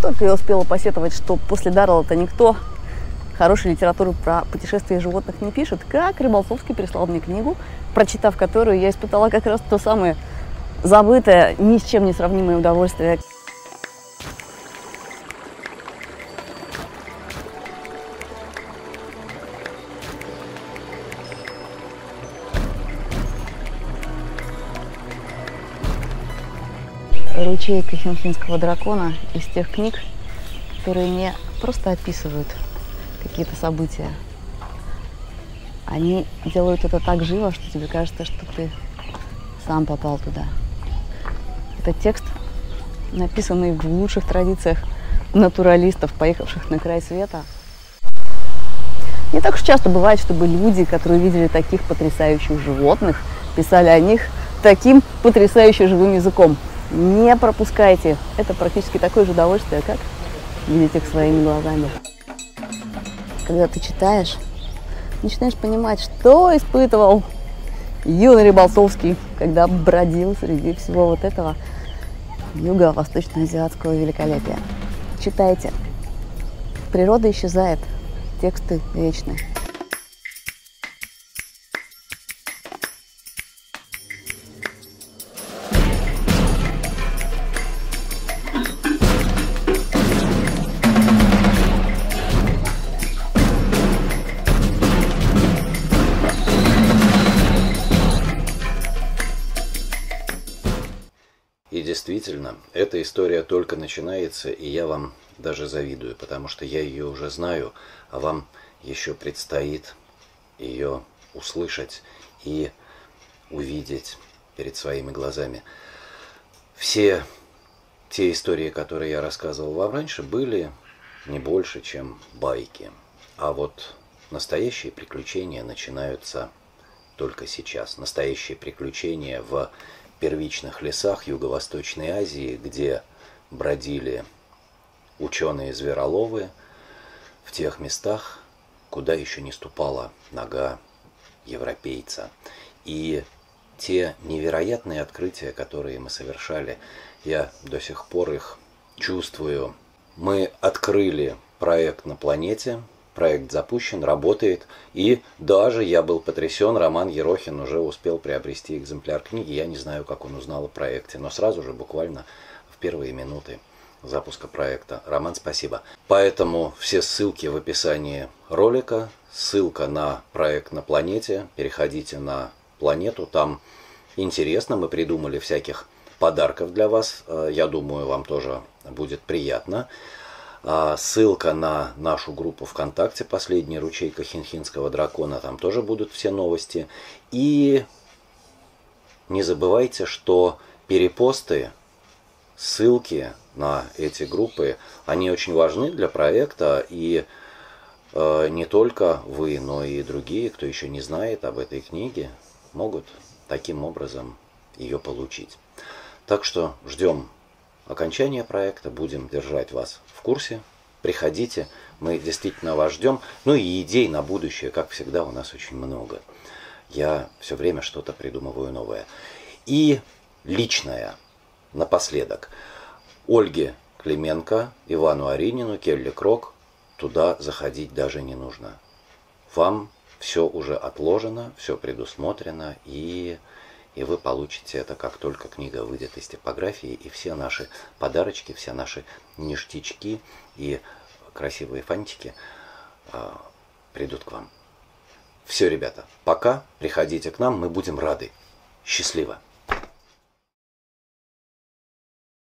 Только я успела посетовать, что после Даррелла-то никто хорошей литературы про путешествия животных не пишет, как Рыболцовский прислал мне книгу, прочитав которую, я испытала как раз то самое забытое, ни с чем не сравнимое удовольствие. «Ручейка Хинхинского дракона» из тех книг, которые не просто описывают какие-то события. Они делают это так живо, что тебе кажется, что ты сам попал туда. Это текст, написанный в лучших традициях натуралистов, поехавших на край света. Не так уж часто бывает, чтобы люди, которые видели таких потрясающих животных, писали о них таким потрясающе живым языком. Не пропускайте. Это практически такое же удовольствие, как видеть их своими глазами. Когда ты читаешь, начинаешь понимать, что испытывал юный Рыболцовский, когда бродил среди всего вот этого юго-восточноазиатского великолепия. Читайте. Природа исчезает, тексты вечны. И действительно, эта история только начинается, и я вам даже завидую, потому что я ее уже знаю, а вам еще предстоит ее услышать и увидеть перед своими глазами. Все те истории, которые я рассказывал вам раньше, были не больше, чем байки. А вот настоящие приключения начинаются только сейчас. Настоящие приключения в первичных лесах Юго-Восточной Азии, где бродили ученые-звероловы, в тех местах, куда еще не ступала нога европейца. И те невероятные открытия, которые мы совершали, я до сих пор их чувствую. Мы открыли проект на планете, проект запущен, работает, и даже я был потрясен, Роман Ерохин уже успел приобрести экземпляр книги, я не знаю, как он узнал о проекте, но сразу же, буквально в первые минуты запуска проекта. Роман, спасибо. Поэтому все ссылки в описании ролика, ссылка на проект на планете, переходите на планету, там интересно, мы придумали всяких подарков для вас, я думаю, вам тоже будет приятно. Ссылка на нашу группу ВКонтакте «Последняя ручейка Хинхинского дракона», там тоже будут все новости. И не забывайте, что перепосты, ссылки на эти группы, они очень важны для проекта, и не только вы, но и другие, кто еще не знает об этой книге, могут таким образом ее получить. Так что ждем окончания проекта, будем держать вас в курсе. Приходите, мы действительно вас ждем. Ну и идей на будущее, как всегда, у нас очень много. Я все время что-то придумываю новое. И личное, напоследок. Ольге Клименко, Ивану Аринину, Келли Крок, туда заходить даже не нужно. Вам все уже отложено, все предусмотрено, и вы получите это, как только книга выйдет из типографии, и все наши подарочки, все наши ништячки и красивые фантики придут к вам. Все, ребята, пока, приходите к нам, мы будем рады. Счастливо!